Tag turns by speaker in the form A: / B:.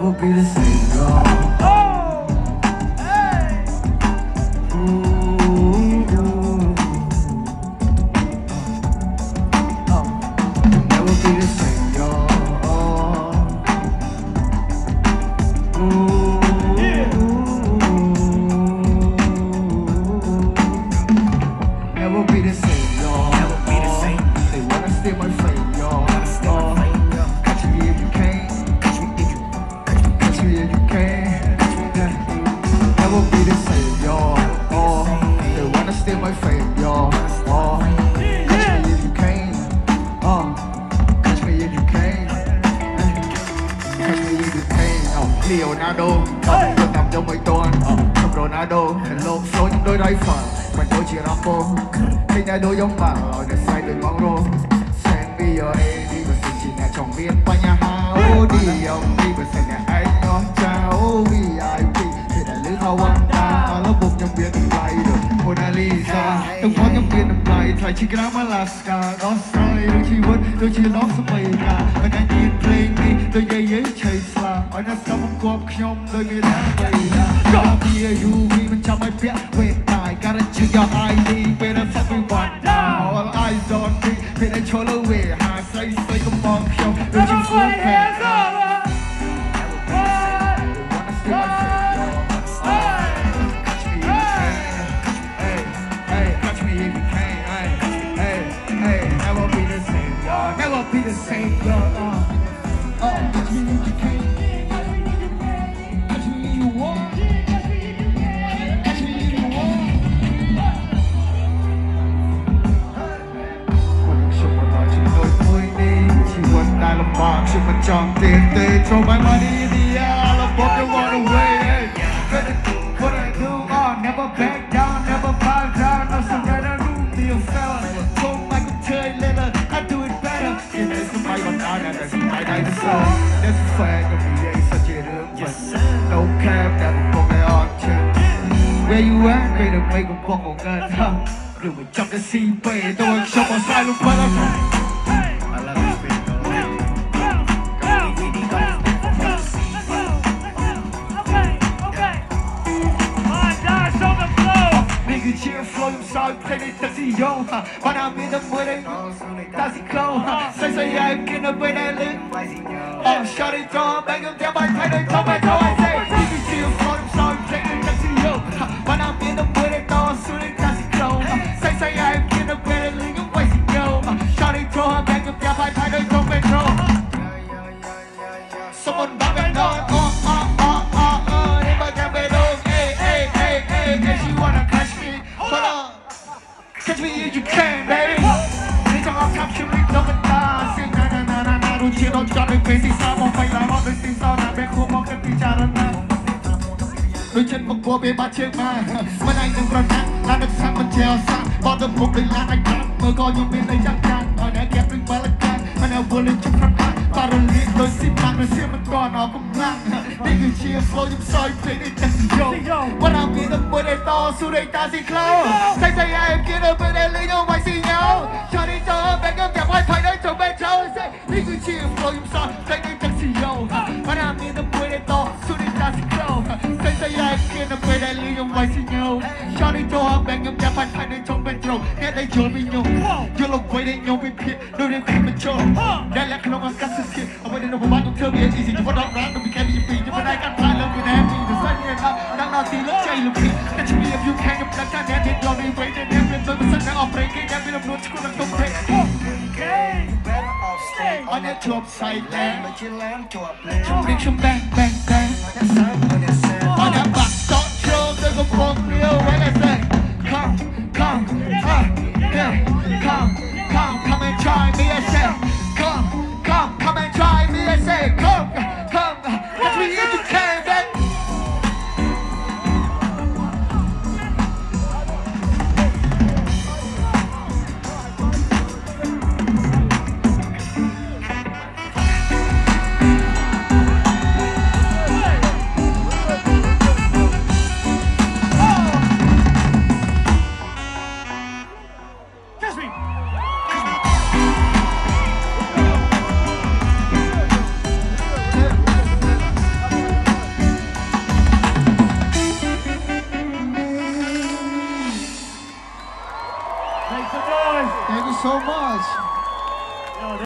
A: never be the same, no. Never be the same, yo. Never be the same, yo. Never be the same. They wanna steal my fame, yo. Catch me if you can. Catch me if you can. Never be the same, yo. They wanna steal my fame, yo. Catch me if you can. Catch me if you can. Catch me if you can. Leonardo, tôi tập cho mấy tuần. Trong Ronaldo, lộn số những đôi đáy phẳng. Quanh tôi chỉ Rambo. Khi nhà đôi giống mà rồi để sai từ ngón rô. Sang đi ở đây đi vào sự chỉ nhà chồng viên qua nhà hao. Đi ông đi vào sự nhà anh nhóm chào. VIP thì đã lưới thao ăn ta. Nó buộc trong viên từng lại được Mona Lisa. Tôi có trong viên từng lại thay chỉ cái Alaska. Đó sai đôi chi vứt đôi chi lót xuống mây cả. Và nhanh nhìn playing đi đôi dây giấy chase là. Ở nó sao không có nhóm đôi người đã vậy là. Có bia UV mình cho mày biết về tài. Gotta check your ID, better fuck me one now. All eyes on me, better show the way. I say come on, show. Don't you feel bad? Catch me if you can. Hey, never be the same, y'all. Never be the same, y'all. Catch me if you can. Catch me if you want. Đại lầm bạc sự mình chọn tiền tệ throw my money in the air love both the run away what I do never back down never bow down no surrender rule be a fella không ai cũng chơi lên là I do it better in this somebody but I got that somebody I deserve that's fair cho mình đây sao chỉ được mình no cap đã một con này on chân where you at về được mấy con của ngân hàng đừng phải trong cái CP tôi cho con sai luôn phải là cheer flow yung sound play ni taxi yo Marami na muli taxi ko Say I'm gonna win that link shut it down bang yung tiyan bang tayo ito ba ito I say Nigga cheer flow yung sound play ni taxi yo Marami na muli sulit taxi ko Say I'm gonna win that link yung wasing yo shut it down bang yung tiyan bang tayo ito ba ito Someone bang it down Catch me if you can, baby. Need to all top shit, no but nah. Sing na. Don't chill, don't jump in crazy. Someone fight like all the things on that back home. Can be jarred na. Đôi chân một cô bé bắt chiếc mà. Mà anh đừng còn nặng, là được sang mình treo sang. Bỏ tầm một đỉnh là anh cắn. Mơ có những bên đây chắc chắn. Ở đây kẹp đừng bao là can. Mà nào vừa lên trong khắp khăn. Và rồi liệt đôi xịp mạng, đôi xịp mình còn nó cũng lặng. Đi người chia flow những soi play đi chắc gì yo. What I'm in the mưa đây to, xuống đây ta gì cloud. Say em kia đâu bên đây lấy nhau ngoài xì nhau. Cho đi cho bên em kẹp hai phải nơi trong bên trâu. Đi người chia flow những soi play đi chắc gì yo. What I'm in the mưa đây to, xuống đây ta gì cloud. Say em kia đâu bên đây lấy nhau ngoài xì nhau. Cho đi cho bên em kẹp hai phải nơi trong bên trâu. Nghe đây trốn với nhau. Yo lộc quay đây nhau bên phía, đôi đêm khi mình trâu. Đây là cái lòng ăn cắt sự ở bên đây nó không bán cũng thơm biết gì chỉ có đọc rap nó bị kém bị phì nhưng bên đây cắt lại lần người em thì từ sân như nào đang nào thì lớp chơi lục phì catch me if you can gặp đặt cha nét thì lo đi với nên em bên tôi vẫn sân đang off break cái em bị làm luôn chứ không làm tung thế on your top side land trong đi trong bang bang bang on your back stop show tôi có phong liêu với lại say come and try me I say come and try me I say come catch me if you can baby much.